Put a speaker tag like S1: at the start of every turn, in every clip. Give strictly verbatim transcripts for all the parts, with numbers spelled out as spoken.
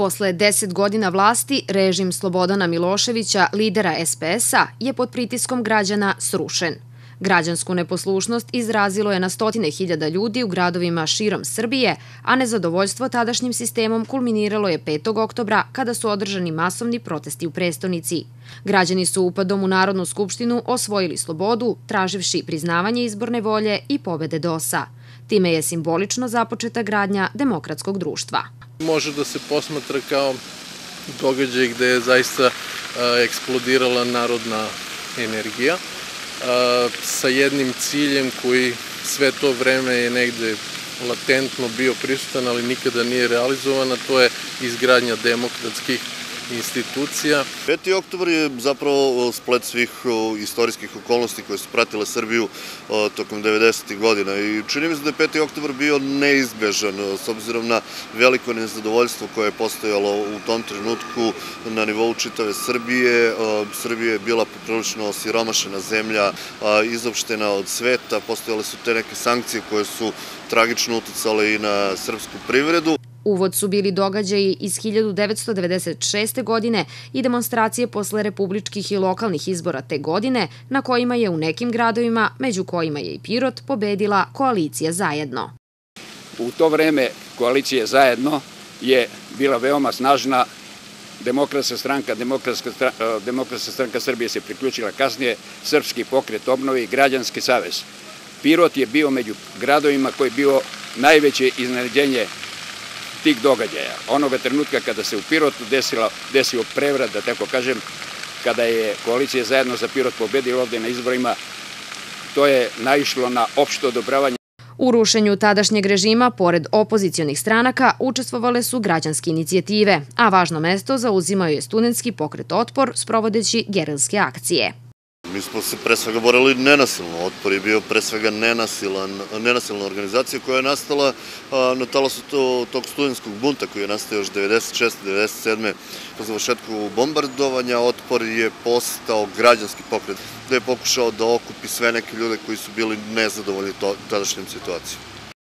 S1: Posle deset godina vlasti, režim Slobodana Miloševića, lidera es pe es-a, je pod pritiskom građana srušen. Građansku neposlušnost izrazilo je na stotine hiljada ljudi u gradovima širom Srbije, a nezadovoljstvo tadašnjim sistemom kulminiralo je petog oktobra kada su održani masovni protesti u prestonici. Građani su upadom u Narodnu skupštinu osvojili slobodu, traživši priznavanje izborne volje i pobede de o es-a. Time je simbolično započeta gradnja demokratskog društva.
S2: Može da se posmatra kao događaj gde je zaista eksplodirala narodna energija sa jednim ciljem koji sve to vreme je negde latentno bio prisutan, ali nikada nije realizovan, a to je izgradnja demokratskih institucija.
S3: peti oktobar je zapravo splet svih istorijskih okolnosti koje su pratile Srbiju tokom devedesetih godina i čini mi se da je peti oktobar bio neizbežan s obzirom na veliko nezadovoljstvo koje je postojalo u tom trenutku na nivou čitave Srbije. Srbija je bila poprilično osiromašena zemlja, izopštena od sveta, postojale su te neke sankcije koje su tragično uticale i na srpsku privredu.
S1: Uvod su bili događaji iz hiljadu devetsto devedeset šeste. godine i demonstracije posle republičkih i lokalnih izbora te godine, na kojima je u nekim gradovima, među kojima je i Pirot, pobedila koalicija Zajedno.
S4: U to vreme koalicija Zajedno je bila veoma snažna. Demokratska stranka, Demokratska stranka Srbije se priključila kasnije, Srpski pokret obnove i Građanski savez. Pirot je bio među gradovima koji je bio najveće iznenađenje tih događaja. Onoga trenutka kada se u Pirotu desio prevrat, da tako kažem, kada je koalicija Zajedno za Pirot pobedila ovde na izborima, to je naišlo na opšte odobravanje.
S1: U rušenju tadašnjeg režima, pored opozicionih stranaka, učestvovale su građanske inicijative, a važno mesto zauzimao je studentski pokret Otpor, sprovodeći gerilske akcije.
S3: Mi smo se pre svega borili nenasilno. Otpor je bio pre svega nenasilna organizacija koja je nastala na talasu tog studentskog bunta koji je nastao još devedeset šeste. devedeset sedme. Po završetku bombardovanja Otpor je postao građanski pokret gde je pokušao da okupi sve neke ljude koji su bili nezadovoljni tadašnjom situacijom.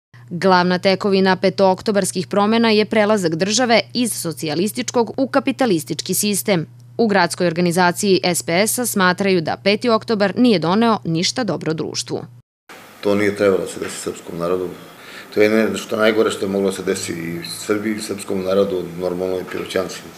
S1: Glavna tekovina petooktobarskih promena je prelazak države iz socijalističkog u kapitalistički sistem. U gradskoj organizaciji es pe es-a smatraju da peti oktobar nije doneo ništa dobro društvu.
S5: To nije trebalo da se desi srpskom narodu. To je nešto najgore što je moglo da se desi i Srbiji, i srpskom narodu, normalno i Piroćancima.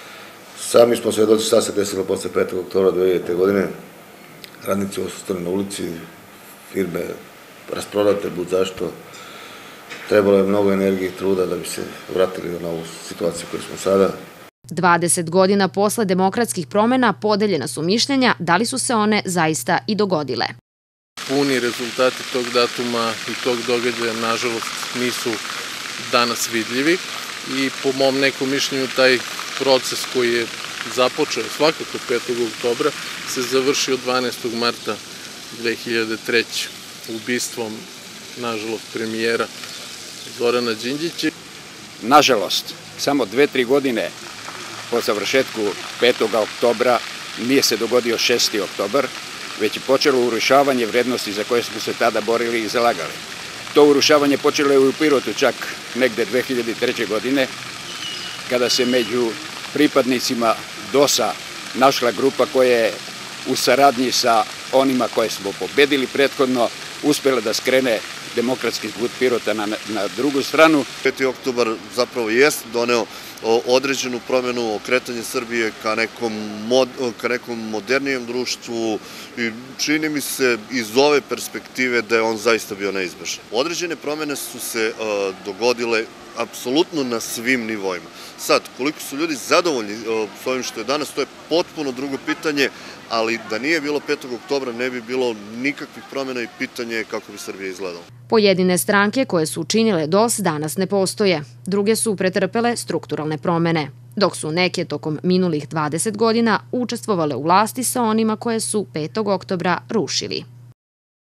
S5: Sami smo svedoci šta se desilo posle petog oktobra dve hiljadite. godine. Radnici ostali na ulici, firme rasprodate, bud zašto. Trebalo je mnogo energije i truda da bi se vratili na ovu situaciju koju smo sada.
S1: dvadeset godina posle demokratskih promena podeljena su mišljenja da li su se one zaista i dogodile.
S2: Puni rezultati tog datuma i tog događaja, nažalost, nisu danas vidljivi i po mom nekom mišljenju taj proces koji je započeo svakako petog oktobra se završio dvanaestog marta dve hiljade treće. ubistvom, nažalost, premijera Zorana Đinđića.
S4: Nažalost, samo dve, tri godine po završetku petog oktobra nije se dogodio šesti oktobar, već je počelo urušavanje vrednosti za koje smo se tada borili i zalagali. To urušavanje počelo je u Pirotu čak negde dve hiljade treće. godine, kada se među pripadnicima de o es-a našla grupa koja je u saradnji sa onima koje smo pobedili prethodno uspela da skrene demokratski put Pirota na, na drugu stranu.
S3: peti oktobar zapravo jest doneo određenu promenu, okretanje Srbije ka nekom, mod, ka nekom modernijem društvu i čini mi se iz ove perspektive da je on zaista bio neizbežan. Određene promene su se uh, dogodile apsolutno na svim nivoima. Sad, koliko su ljudi zadovoljni uh, s ovim što je danas, to je potpuno drugo pitanje, ali da nije bilo petog oktobra ne bi bilo nikakvih promjena i pitanje kako bi Srbija izgledala.
S1: Pojedine stranke koje su učinile de o es danas ne postoje, druge su pretrpele strukturalne promene, dok su neke tokom minulih dvadeset godina učestvovale u vlasti sa onima koje su petog oktobra rušili.